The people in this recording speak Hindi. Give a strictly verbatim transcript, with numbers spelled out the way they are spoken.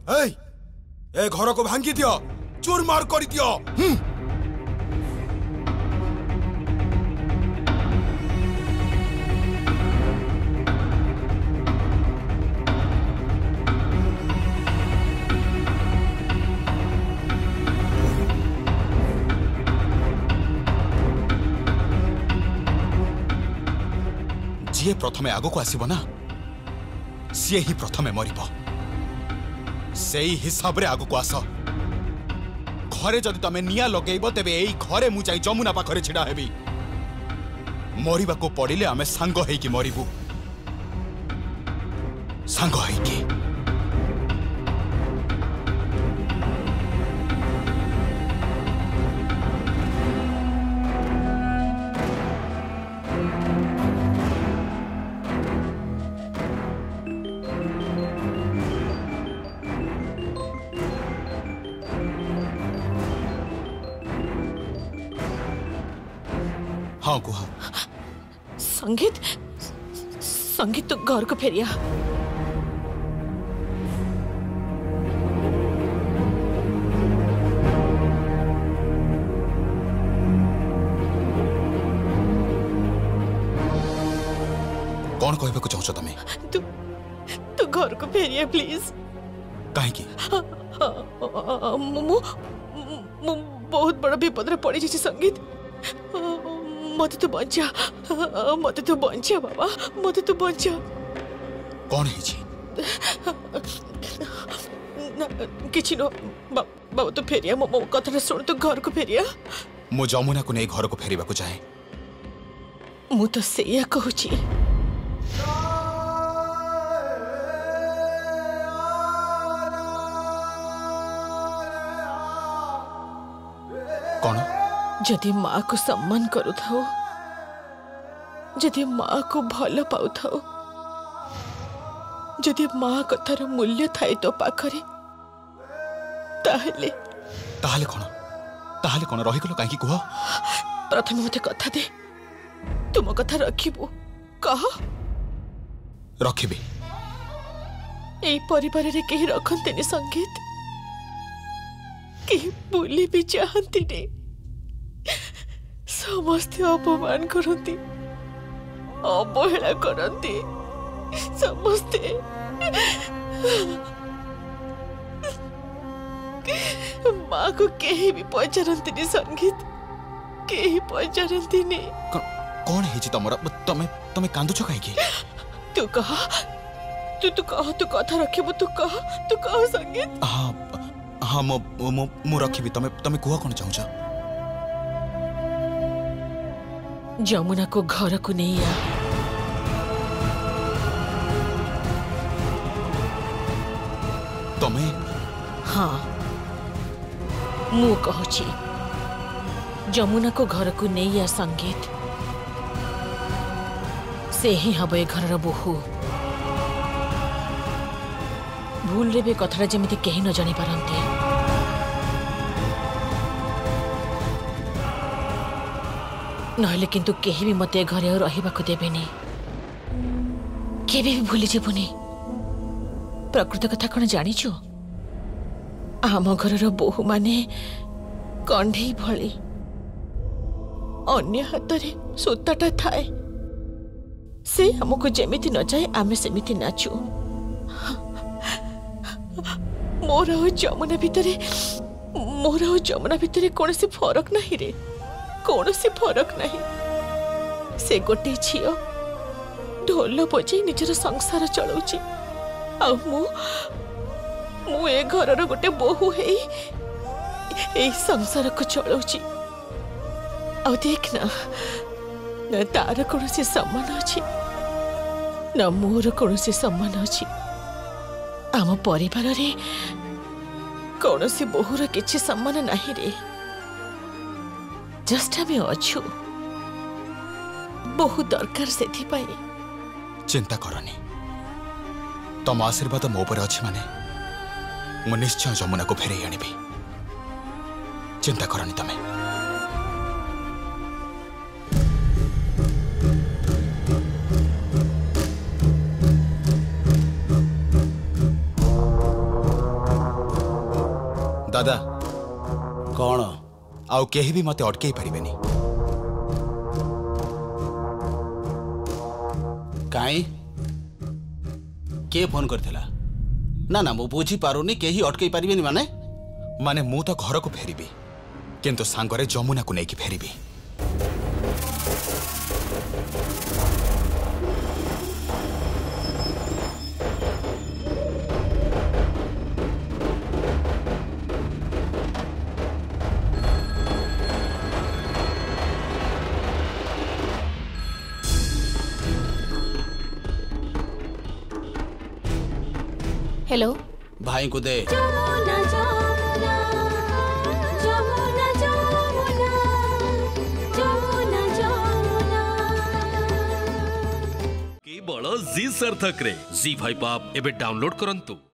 ए, ए घर को भांगी दियो, चूर मार कर दियो। हम्म जी प्रथमे आग को आसब ना सी ही प्रथमे मरिब से हिसाब रे आग को आस घरे जदि तमे निया लगेब तेबे एई घरे मु जाई जमुना पाखरे छिड़ा हेबी मरिबा को पड़िले आमे सांग हेकी मरिबू सांग हेकी। हाँ कुह। संगीत संगीत तो घर को फेरिया। कौन कहबे को चाहछ तमे? तू तू घर को फेरिया प्लीज। काहे की? मु मु बहुत बड़ा विपद रे पड़ी छी संगीत। मत तो बंचा मत तो बंचा बाबा मत तो बंचा। कौन है जी? किछि न बाबा तो फेरिया मो कथा सुन तो घर को फेरिया। मु जमुना को नहीं घर को फेरिबा को चाहे। मु तो सेया कहूची। कौन? जदि माँ को सम्मान करू थाओ जदि माँ को भल पाऊ थाओ जदि माँ कथार मूल्य थाए तो पाखरे ताहले ताहले कौन ताहले कौन रही गलो काहे कुह? प्रथम मते कथा दे तुम कथा रखिबू कह। रखिबी। ए परिवार रे केही रखंतेनी संगीत केही बोली भी चाहती नहीं समस्ते अपमान करती अवहेला करती समस्ते माँ को कहीं भी पचारती संगीत कहीं पचारती नहीं। कौन है जी तमरा तमे तमे कांदुछ काहे? तू कह तू तू कह तू कथा रखिबो तू कह तू कह संगीत। हाँ हाँ मो मो मु रखिबी तमे तमे कुह कोन चाहछ? जमुना को घर को नहीं आ तमे? हाँ मु कहूची जमुना को घर को नहीं आ संगीत से ही हब ए घर बोहू। भूल रे भी कथा जमी कहीं न जानी पारती नहले किंतु केही भी मते घरे रहिबाको देबेनी केबे भी भूली जीवनी। प्रकृत कथा कौन जानिछु आम घर बोहू माने कंढे भली अन्य हाथ रे सूताटा थाए से हमको जेमिति न जाए आमे सेमिति नाचू। मोर और जमुना भितरे मोर और जमुना भितरे कौन सी फरक नहीं रे कौन सी फरक नहीं। से गोटे झील ढोल बजे निजर संसार चलाउची आ मु मु ए घरर गोटे बोहू है ए संसार को चलाउची। आ देख ना न तार कौन सी सम्मान अच्छी न मोर कौन सी सम्मान अच्छी। आम परिवार रे कौन सी बोहूर किछि सम्मान नहीं रे जस्ट हमें अच्छु बहुत दरकार से चिंता करनी तम आशीर्वाद मो पर अच्छी माने मु निश्चय जमुना को फेरे आनिबी चिंता करनी तमे। दादा कौन आउ केही भी मते अटकई परिबेनी। काई के फोन करथिला? ना ना मु बुझी पारुनी केही अटकई परिबेनी माने माने मु तो घर को फेरिबी किंतु सांगरे जमुना को नेकी फेरिबी। हेलो भाई को दे। जमुना जमुना जमुना जमुना जमुना जमुना केवल जी सार्थक रे जी फाइव आप एबे डाउनलोड करंतु।